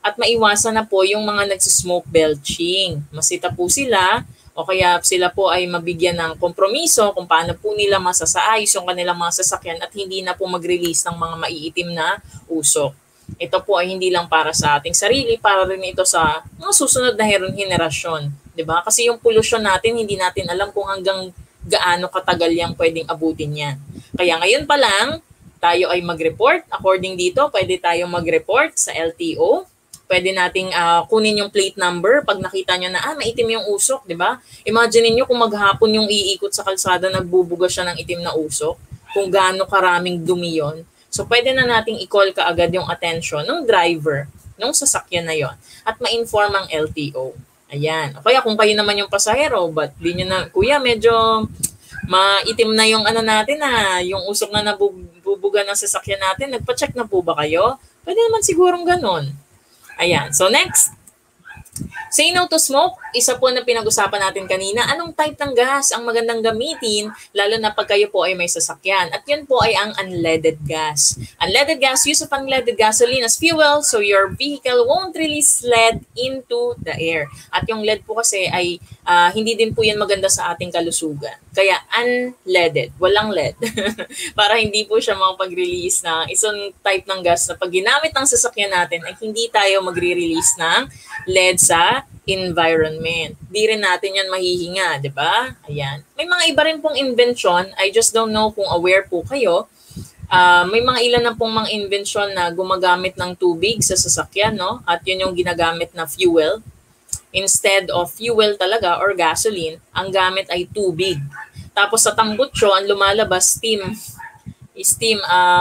at maiwasan na po yung mga nagsismoke belching. Masita po sila o kaya sila po ay mabigyan ng kompromiso kung paano po nila masasaayos yung kanilang mga sasakyan at hindi na po mag-release ng mga maiitim na usok. Ito po ay hindi lang para sa ating sarili, para rin ito sa mga susunod na henerasyon. Diba? Kasi yung pollution natin, hindi natin alam kung hanggang gaano katagal yung pwedeng abutin yan. Kaya ngayon pa lang, tayo ay mag-report. According dito, pwede tayong mag-report sa LTO. Pwede nating kunin yung plate number pag nakita nyo na maitim yung usok, di ba? Imagine niyo kung maghapon yung iikot sa kalsada, nagbubuga siya ng itim na usok, kung gaano karaming dumi yun. So pwede na nating i-call kaagad yung attention ng driver ng sasakyan na yon at ma-inform ang LTO. Ayan. O kaya kung kayo naman yung pasahero, but di nyo na, kuya, medyo maitim na yung natin yung usok na nabubuga ng sasakyan natin, nagpa-check na po ba kayo? Pwede naman sigurong ganon. Ayan. So next, say no to smoke. Isa po na pinag-usapan natin kanina. Anong type ng gas ang magandang gamitin lalo na pag kayo po ay may sasakyan? At yun po ay ang unleaded gas. Unleaded gas, use of unleaded gasoline as fuel so your vehicle won't release lead into the air. At yung lead po kasi ay hindi din po yan maganda sa ating kalusugan. Kaya unleaded, walang lead. Para hindi po siya makapag-release ng isang type ng gas na pag ginamit ng sasakyan natin ay hindi tayo magre-release ng lead sa environment. Di rin natin yan mahihinga, di ba? Ayan. May mga iba rin pong invention. I just don't know kung aware po kayo. May mga ilan na pong mga invention na gumagamit ng tubig sa sasakyan, no? At yun yung ginagamit na fuel. Instead of fuel talaga or gasoline, ang gamit ay tubig. Tapos sa tambutso, ang lumalabas steam. Steam,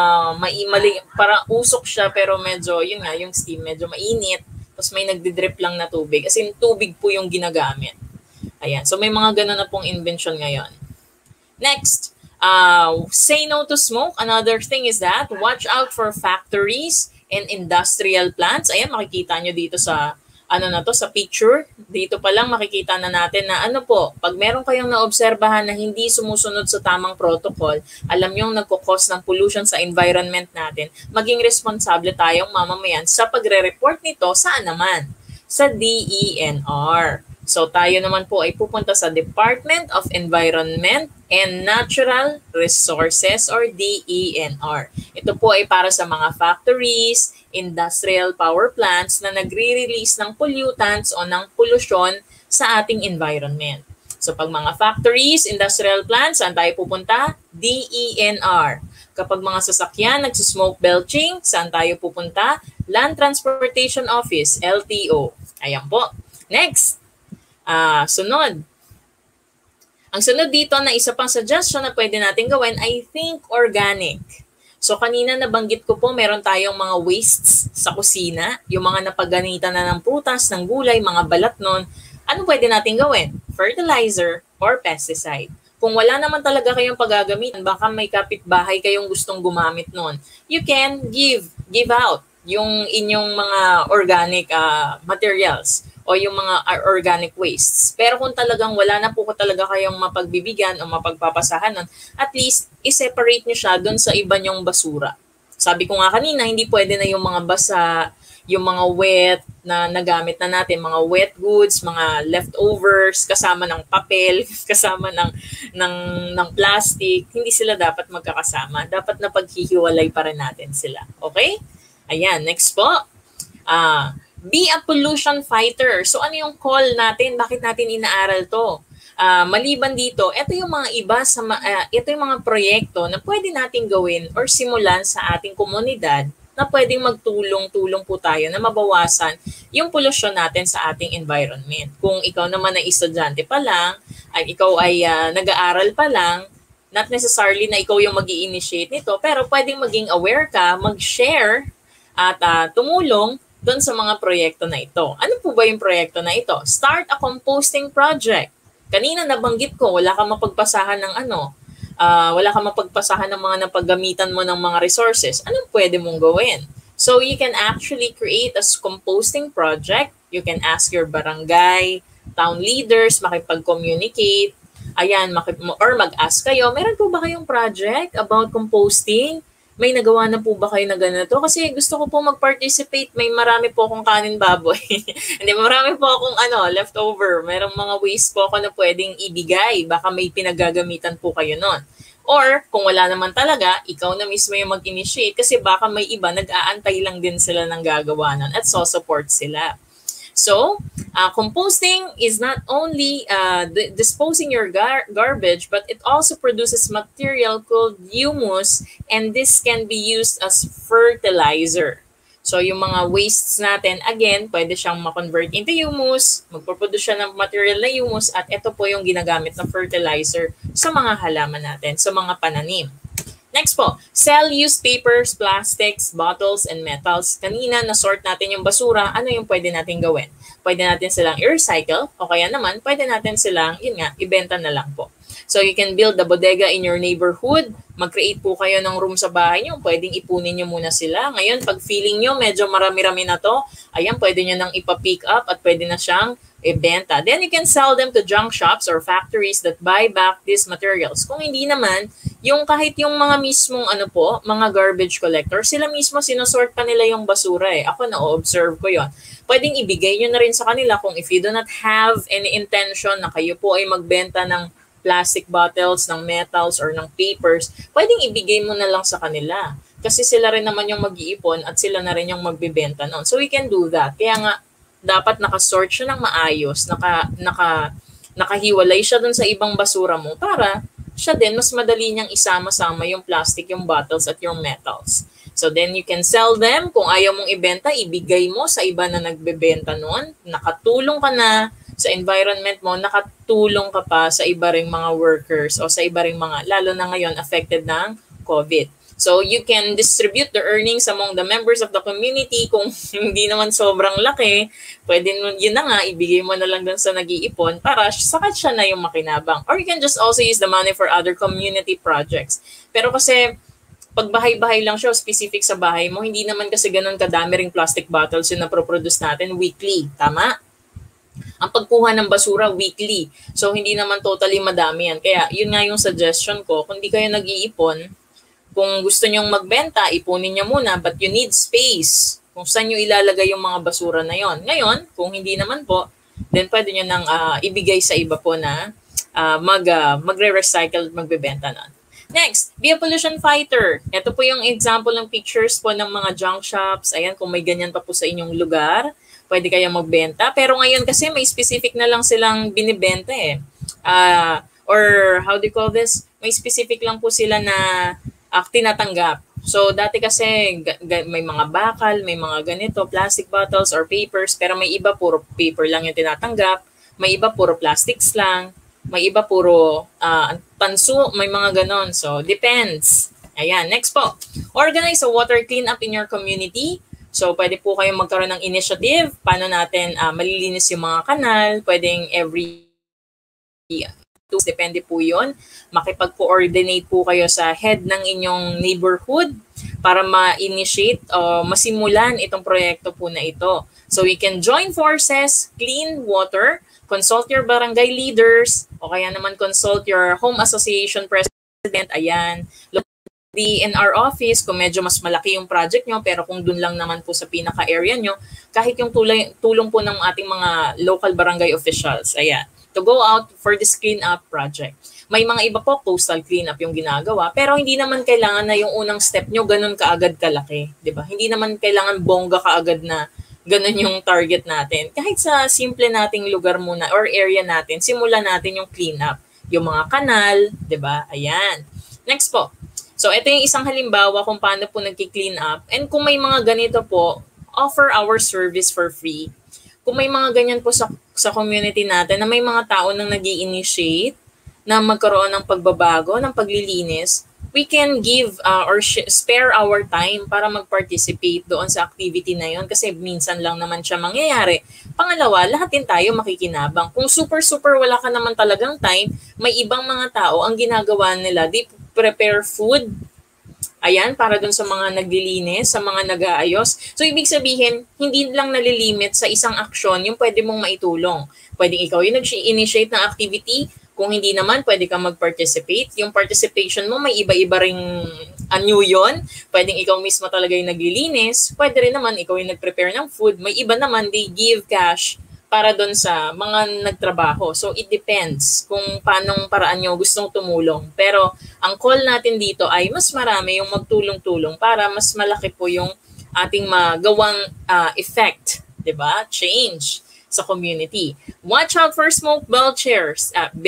para usok siya pero medyo, yun nga, yung steam medyo mainit. Tapos may nagdidrip lang na tubig. As in, tubig po yung ginagamit. Ayan. So, may mga ganun na pong invention ngayon. Next, say no to smoke. Another thing is that, watch out for factories and industrial plants. Ayan, makikita nyo dito sa sa picture. Dito pa lang makikita na natin na pag meron kayong naobserbahan na hindi sumusunod sa tamang protocol, alam yung nagkukos ng pollution sa environment natin, maging responsable tayong mamamayan sa pagre-report nito saan naman? Sa DENR. So tayo naman po ay pupunta sa Department of Environment and Natural Resources or DENR. Ito po ay para sa mga factories, industrial power plants na nagre-release ng pollutants o ng pollution sa ating environment. So pag mga factories, industrial plants, saan tayo pupunta? DENR. Kapag mga sasakyan, nagsismoke belching, saan tayo pupunta? Land Transportation Office, LTO. Ayan po. Next. Sunod. Ang sunod dito na isa pang suggestion na pwede natin gawin ay think organic. So kanina nabanggit ko po meron tayong mga wastes sa kusina, yung mga napaganitan na ng prutas, ng gulay, mga balat nun. Ano pwede natin gawin? Fertilizer or pesticide. Kung wala naman talaga kayong paggagamitan, baka may kapitbahay kayong gustong gumamit nun, you can give out yung inyong mga organic materials o yung mga organic wastes. Pero kung talagang wala na po talaga kayong mapagbibigyan o mapagpapasahan nun, at least i-separate nyo siya doon sa iba nyong basura. Sabi ko nga kanina, hindi pwede na yung mga basa, yung mga wet na nagamit na natin, mga wet goods, mga leftovers, kasama ng papel, kasama ng plastic, hindi sila dapat magkakasama. Dapat na paghihiwalay pa rin natin sila. Okay? Ayan, next po. Be a pollution fighter. So ano yung call natin? Bakit natin inaaral to? Maliban dito, ito yung mga ito yung mga proyekto na pwede nating gawin or simulan sa ating komunidad na pwedeng magtulong-tulong po tayo na mabawasan yung pollution natin sa ating environment. Kung ikaw naman ay estudyante pa lang, ay ikaw ay nag-aaral pa lang, not necessarily na ikaw yung mag-i-initiate nito, pero pwedeng maging aware ka, mag-share at tumulong doon sa mga proyekto na ito. Ano po ba yung proyekto na ito? Start a composting project. Kanina nabanggit ko, wala kang mapagpasahan ng wala kang mapagpasahan ng mga napaggamitan mo ng mga resources. Anong pwede mong gawin? So you can actually create a composting project. You can ask your barangay, town leaders, makipag-communicate. Ayan, or mag-ask kayo, meron po ba kayong project about composting? May nagawa na po ba kayo na ganito? Kasi gusto ko po mag-participate. May marami po akong kanin baboy. Hindi, marami po akong leftover. Merong mga waste po ako na pwedeng ibigay. Baka may pinagagamitan po kayo nun. Or kung wala naman talaga, ikaw na mismo yung mag-initiate kasi baka may iba nag-aantay lang din sila ng gagawa nun at so-support sila. So, composting is not only disposing your garbage, but it also produces material called humus, and this can be used as fertilizer. So, yung mga wastes natin, again, pwede siyang ma-convert into humus, magproduce siya ng material na humus, at ito po yung ginagamit na fertilizer sa mga halaman natin, sa mga pananim. Next po, cell-use papers, plastics, bottles, and metals. Kanina, na-sort natin yung basura. Ano yung pwede natin gawin? Pwede natin silang i-recycle o kaya naman, pwede natin silang, yun nga, ibenta na lang po. So you can build the bodega in your neighborhood. Mag-create po kayo ng room sa bahay nyo. Pwedeng ipunin nyo muna sila. Ngayon, pag feeling nyo medyo marami-rami na to, ayan, pwede nyo nang ipa-pick up at pwede na siyang ibenta. Then you can sell them to junk shops or factories that buy back these materials. Kung hindi naman, yung kahit yung mga mismong mga garbage collectors, sila mismo sinusort pa nila yung basura eh. Ako na-observe ko yon. Pwedeng ibigay nyo na rin sa kanila kung if you do not have any intention na kayo po ay magbenta ng plastic bottles, ng metals, or ng papers, pwedeng ibigay mo na lang sa kanila. Kasi sila rin naman yung mag-iipon at sila na rin yung magbibenta noon. So we can do that. Kaya nga, dapat nakasort siya ng maayos, nakahiwalay siya dun sa ibang basura mo para siya din, mas madali niyang isama-sama yung plastic, yung bottles, at yung metals. So then you can sell them. Kung ayaw mong ibenta, ibigay mo sa iba na nagbebenta noon. Nakatulong ka na sa environment mo, nakatulong ka pa sa iba ring mga workers o sa iba ring mga, lalo na ngayon, affected ng COVID. So you can distribute the earnings among the members of the community. Kung hindi naman sobrang laki, pwede yun na nga, ibigay mo na lang dun sa nag-iipon para sakat siya na yung makinabang. Or you can just also use the money for other community projects. Pero kasi, pag bahay-bahay lang siya, specific sa bahay mo, hindi naman kasi ganun kadami ring plastic bottles yung na-produce natin weekly. Tama? Ang pagkuha ng basura weekly. So, hindi naman totally madami yan. Kaya, yun nga yung suggestion ko. Kung di kayo nag-iipon, kung gusto nyong magbenta, ipunin nyo muna, but you need space kung saan nyo ilalagay yung mga basura na yon. Ngayon, kung hindi naman po, then pwede nyo nang ibigay sa iba po na magre-recycle at magbebenta na. Next, be a pollution fighter. Ito po yung example ng pictures po ng mga junk shops. Ayan, kung may ganyan pa po sa inyong lugar, pwede kayong magbenta. Pero ngayon kasi may specific na lang silang binibenta eh. Or how do you call this? May specific lang po sila na tinatanggap. So, dati kasi may mga bakal, may mga ganito, plastic bottles or papers, pero may iba puro paper lang yung tinatanggap, may iba puro plastics lang, may iba puro tanso, may mga ganon. So, depends. Ayan, next po. Organize a water cleanup in your community. So, pwede po kayong magkaroon ng initiative. Paano natin malilinis yung mga kanal. Pwedeng every depende po yun. Makipag-coordinate po kayo sa head ng inyong neighborhood para ma-initiate o masimulan itong proyekto po na ito. So we can join forces, clean water, consult your barangay leaders, o kaya naman consult your home association president. Ayan. In our office, kung medyo mas malaki yung project nyo, pero kung dun lang naman po sa pinaka-area nyo, kahit yung tulong po ng ating mga local barangay officials. Ayan. To go out for this clean-up project. May mga iba po, coastal clean-up yung ginagawa, pero hindi naman kailangan na yung unang step nyo ganun kaagad kalaki. Diba? Hindi naman kailangan bongga kaagad na ganun yung target natin. Kahit sa simple nating lugar muna or area natin, simulan natin yung clean-up. Yung mga kanal, diba? Ayan. Next po. So, ito yung isang halimbawa kung paano po nagki-clean up. And kung may mga ganito po, offer our service for free. Kung may mga ganyan po sa community natin na may mga tao nang nag-i-initiate na magkaroon ng pagbabago, ng paglilinis, we can give or spare our time para mag-participate doon sa activity na yon kasi minsan lang naman siya mangyayari. Pangalawa, lahat din tayo makikinabang. Kung super wala ka naman talagang time, may ibang mga tao ang ginagawa nila, they prepare food. Ayan, para dun sa mga naglilinis, sa mga nag-aayos. So, ibig sabihin, hindi lang nalilimit sa isang aksyon yung pwede mong maitulong. Pwedeng ikaw yung nag-initiate ng activity. Kung hindi naman, pwede kang mag-participate. Yung participation mo, may iba-iba ring anyo yun. Pwedeng ikaw mismo talaga yung naglilinis. Pwede rin naman ikaw yung nag-prepare ng food. May iba naman, they give cash para doon sa mga nagtrabaho. So it depends kung paanong paraan nyo gustong tumulong. Pero ang call natin dito ay mas marami yung magtulong-tulong para mas malaki po yung ating magawang effect, 'di ba? Change sa community. Watch out for smoke belchers,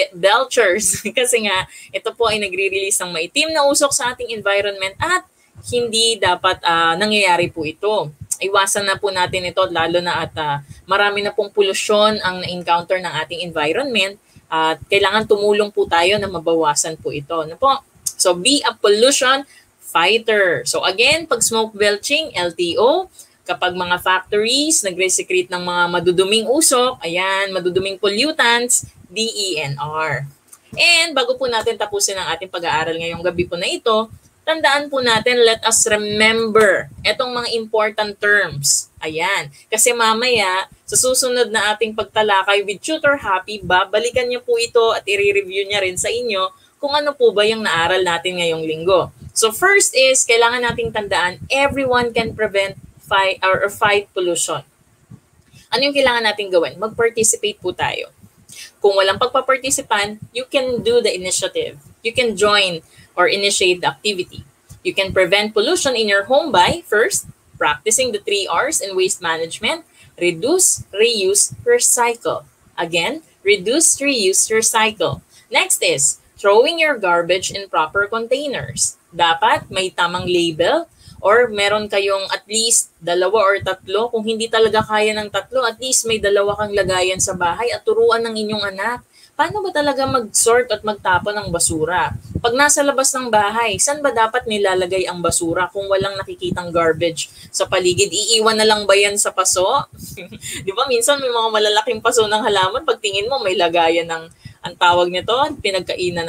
kasi nga ito po ay nagre-release ng maitim na usok sa ating environment at hindi dapat nangyayari po ito. Iwasan na po natin ito lalo na at marami na pong polusyon ang na-encounter ng ating environment at kailangan tumulong po tayo na mabawasan po ito. Ano po? So be a pollution fighter. So again, pag smoke belching, LTO, kapag mga factories nagre-secrete ng mga maduduming usok, ayan, maduduming pollutants, DENR. And bago po natin tapusin ang ating pag-aaral ngayong gabi po na ito, tandaan po natin, let us remember etong mga important terms. Ayan. Kasi mamaya, sa susunod na ating pagtalakay with Tutor Happy, babalikan niyo po ito at i-review niya rin sa inyo kung ano po ba yung naaral natin ngayong linggo. So first is, kailangan nating tandaan, everyone can prevent fight pollution. Ano yung kailangan nating gawin? Mag-participate po tayo. Kung walang pagpaparticipan, you can do the initiative. You can join or initiate the activity. You can prevent pollution in your home by, first, practicing the 3 R's in waste management: reduce, reuse, recycle. Again, reduce, reuse, recycle. Next is, throwing your garbage in proper containers. Dapat may tamang label or meron kayong at least 2 or 3. Kung hindi talaga kaya ng 3, at least may 2 kang lagayan sa bahay at turuan ng inyong anak. Paano ba talaga mag-sort at magtapon ng basura? Pag nasa labas ng bahay, saan ba dapat nilalagay ang basura kung walang nakikitang garbage sa paligid? Iiwan na lang ba yan sa paso? Di ba minsan may mga malalaking paso ng halaman, pag tingin mo may lagayan ng, ang tawag nito, pinagkainan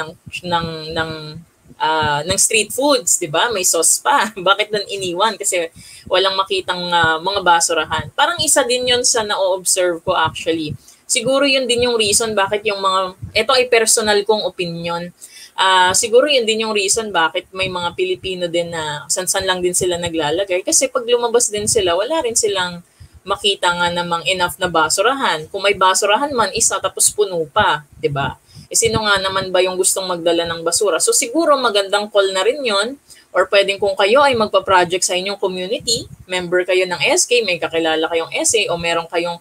ng street foods, di ba? May sauce pa. Bakit doon iniwan? Kasi walang makitang mga basurahan. Parang isa din yon sa na-observe ko actually. Siguro yun din yung reason bakit yung mga, ito ay personal kong opinion, siguro yun din yung reason bakit may mga Pilipino din na san-san lang din sila naglalagay. Kasi pag lumabas din sila, wala rin silang makita nga namang enough na basurahan. Kung may basurahan man, isa tapos puno pa, di ba? Sino nga naman ba yung gustong magdala ng basura? So siguro magandang call na rin yon. Or pwedeng kung kayo ay magpa-project sa inyong community, member kayo ng SK, may kakilala kayong SA o meron kayong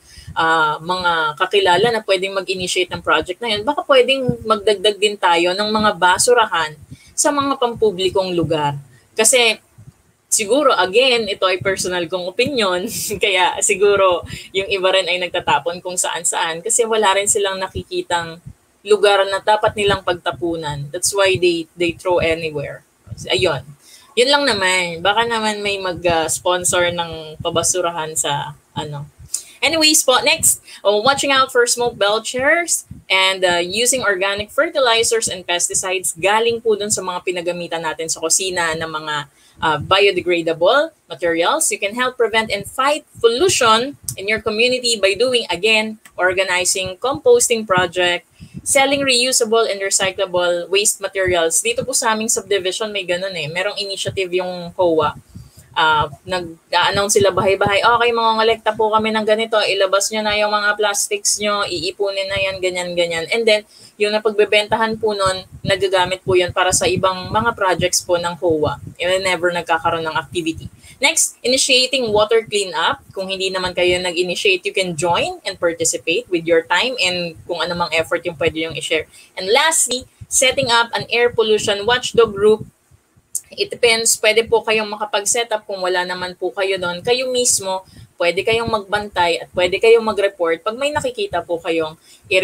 mga kakilala na pwedeng mag-initiate ng project na yun, baka pwedeng magdagdag din tayo ng mga basurahan sa mga pampublikong lugar. Kasi siguro, again, ito ay personal kong opinion, kaya siguro yung iba rin ay nagtatapon kung saan-saan kasi wala rin silang nakikitang lugar na dapat nilang pagtapunan. That's why they throw anywhere. Ayun. Yun lang naman. Baka naman may mag-sponsor ng pabasurahan sa ano. Anyways po, next, watching out for smoke belchers and using organic fertilizers and pesticides. Galing po dun sa mga pinagamitan natin sa kusina ng mga biodegradable materials. You can help prevent and fight pollution in your community by doing, again, organizing composting project, selling reusable and recyclable waste materials. Dito po sa aming subdivision may ganun eh. Merong initiative yung COA. Nag-announce sila bahay-bahay, okay, mangongolekta po kami ng ganito, ilabas nyo na yung mga plastics nyo, iipunin na yan, ganyan-ganyan. And then, yung napagbebentahan po nun, nagagamit po yun para sa ibang mga projects po ng COA. And never nagkakaroon ng activity. Next, initiating water cleanup. Kung hindi naman kayo nag-initiate, you can join and participate with your time and kung anumang effort yung pwede yung i-share. And lastly, setting up an air pollution watchdog group. It depends, pwede po kayong makapag-set up kung wala naman po kayo doon. Kayo mismo, pwede kayong magbantay at pwede kayong mag-report pag may nakikita po kayong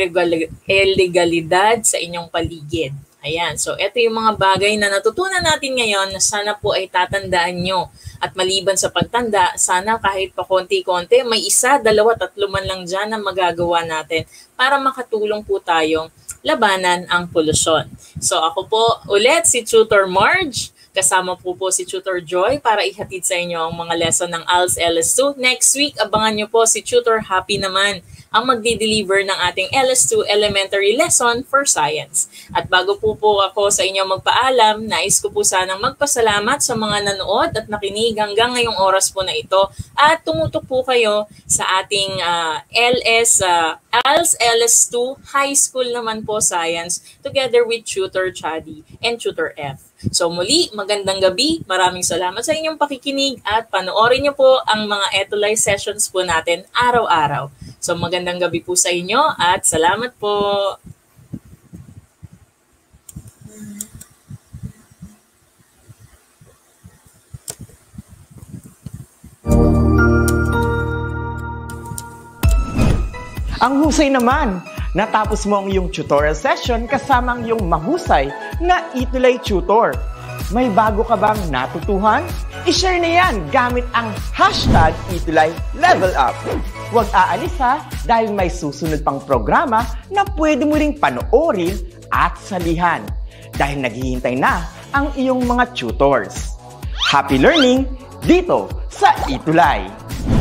illegalidad sa inyong paligid. Ayan, so ito yung mga bagay na natutunan natin ngayon na sana po ay tatandaan nyo. At maliban sa pagtanda, sana kahit pa konti-konti, may 1, 2, 3 man lang dyan na magagawa natin para makatulong po tayong labanan ang polusyon. So ako po ulit si Tutor Marge. Kasama po si Tutor Joy para ihatid sa inyo ang mga lesson ng ALS LS2. Next week, abangan nyo po si Tutor Happy naman ang magdi-deliver ng ating LS2 Elementary Lesson for Science. At bago po ako sa inyo magpaalam, nais ko po sanang magpasalamat sa mga nanood at nakinig hanggang ngayong oras po na ito at tumutok po kayo sa ating ALS LS2 High School naman po Science together with Tutor Chadi and Tutor F. So muli, magandang gabi. Maraming salamat sa inyong pakikinig at panoorin niyo po ang mga Etulay sessions po natin araw-araw. So magandang gabi po sa inyo at salamat po. Ang husay naman! Natapos mo ang iyong tutorial session kasama ang iyong mahusay na Itulay Tutor. May bago ka bang natutuhan? I-share na yan gamit ang hashtag #ItulayLevelUp. Huwag aalis ha, dahil may susunod pang programa na pwede mo ring panoorin at salihan. Dahil naghihintay na ang iyong mga tutors. Happy learning dito sa Itulay!